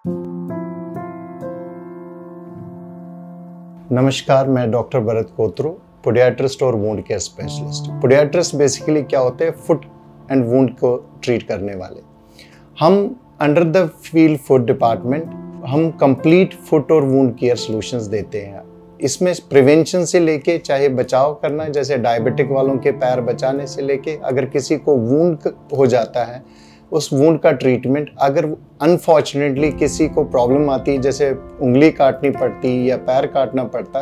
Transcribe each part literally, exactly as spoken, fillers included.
नमस्कार, मैं doctor Bharat Kotru, podiatrist और wound care specialist. Podiatrist basically क्या होते हैं? फुट एंड वुंड को ट्रीट करने वाले। हम under the field foot department हम कंप्लीट फुट और वुंड केयर सॉल्यूशंस देते हैं। इसमें प्रिवेंशन से लेके चाहे बचाव करना, जैसे डायबिटिक वालों के पैर बचाने से लेके अगर किसी को वुंड हो जाता है उस वुंड का ट्रीटमेंट, अगर अनफॉर्चुनेटली किसी को प्रॉब्लम आती है जैसे उंगली काटनी पड़ती या पैर काटना पड़ता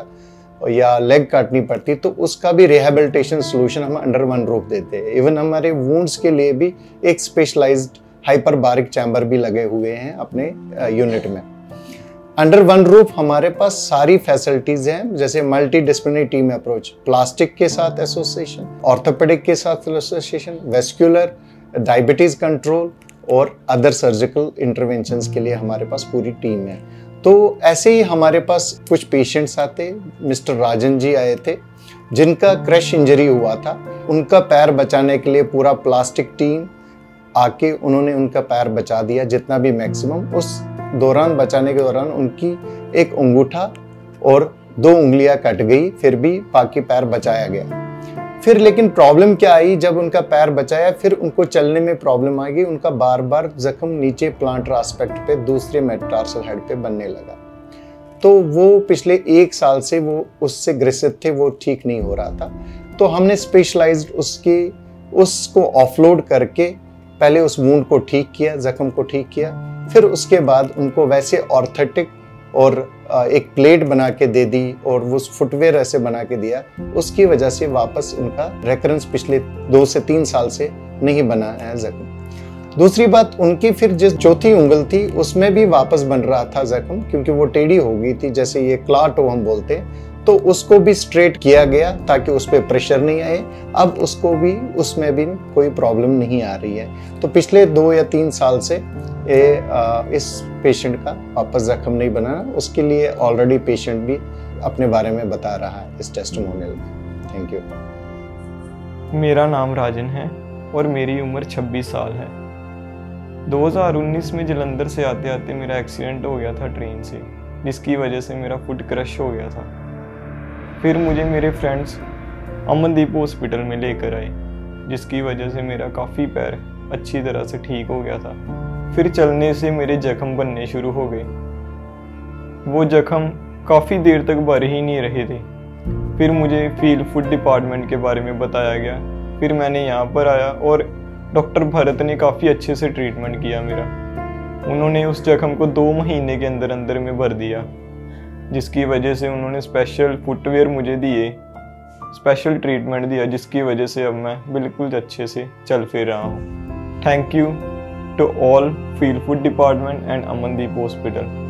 या लेग काटनी पड़ती, तो उसका भी रिहेबिलिटेशन सॉल्यूशन हम अंडर वन रूफ देते हैं। इवन हमारे वुंड्स के लिए भी एक स्पेशलाइज्ड हाइपरबारिक चैम्बर भी लगे हुए हैं अपने यूनिट में। अंडर वन रूफ हमारे पास सारी फैसिलिटीज हैं, जैसे multi disciplinary team approach, plastic के साथ एसोसिएशन, ऑर्थोपेडिक के साथ एसोसिएशन, वेस्कुलर, डायबिटीज कंट्रोल और अदर सर्जिकल इंटरवेंशंस के लिए हमारे पास पूरी टीम है। तो ऐसे ही हमारे पास कुछ पेशेंट्स आते, मिस्टर राजन जी आए थे जिनका क्रश इंजरी हुआ था। उनका पैर बचाने के लिए पूरा प्लास्टिक टीम आके उन्होंने उनका पैर बचा दिया जितना भी मैक्सिमम। उस दौरान बचाने के दौरान उनकी एक अंगूठा और दो उंगलियां कट गई, फिर भी बाकी पैर बचाया गया। फिर लेकिन प्रॉब्लम क्या आई, जब उनका पैर बचाया फिर उनको चलने में प्रॉब्लम आ गई। उनका बार बार जख्म नीचे प्लांटर एस्पेक्ट पे दूसरे मेटाटार्सल हेड पे बनने लगा। तो वो पिछले एक साल से वो उससे ग्रसित थे, वो ठीक नहीं हो रहा था। तो हमने स्पेशलाइज्ड उसके उसको ऑफलोड करके पहले उस वुंड को ठीक किया, जख्म को ठीक किया, फिर उसके बाद उनको वैसे ऑर्थेटिक और एक प्लेट बना के दे दी और वो फुटवेयर ऐसे बना के दिया। उसकी वजह से वापस उनका रेकरेंस पिछले दो से तीन साल से नहीं बना है जख्म। दूसरी बात, उनकी फिर जिस चौथी उंगल थी उसमें भी वापस बन रहा था जख्म, क्योंकि वो टेढ़ी हो गई थी, जैसे ये क्लाटो हम बोलते हैं। तो उसको भी स्ट्रेट किया गया ताकि उस पर प्रेशर नहीं आए। अब उसको भी उसमें भी कोई प्रॉब्लम नहीं आ रही है। तो पिछले दो या तीन साल से ये आ, इस पेशेंट का वापस जख्म नहीं बना। उसके लिए ऑलरेडी पेशेंट भी अपने बारे में बता रहा है इस टेस्टिमोनियल में। Thank you. मेरा नाम राजन है और मेरी उम्र छब्बीस साल है। दो हज़ार उन्नीस में जलंधर से आते आते मेरा एक्सीडेंट हो गया था ट्रेन से, जिसकी वजह से मेरा फुट क्रश हो गया था। फिर मुझे मेरे फ्रेंड्स अमनदीप हॉस्पिटल में लेकर आए, जिसकी वजह से मेरा काफ़ी पैर अच्छी तरह से ठीक हो गया था। फिर चलने से मेरे जख्म बनने शुरू हो गए। वो जख्म काफ़ी देर तक भर ही नहीं रहे थे। फिर मुझे फील्ड फुट डिपार्टमेंट के बारे में बताया गया। फिर मैंने यहाँ पर आया और डॉक्टर भरत ने काफ़ी अच्छे से ट्रीटमेंट किया मेरा। उन्होंने उस जख्म को दो महीने के अंदर अंदर में भर दिया, जिसकी वजह से उन्होंने स्पेशल फुटवेयर मुझे दिए, स्पेशल ट्रीटमेंट दिया, जिसकी वजह से अब मैं बिल्कुल अच्छे से चल फिर रहा हूँ। Thank you to all field foot department and Amandeep Hospital.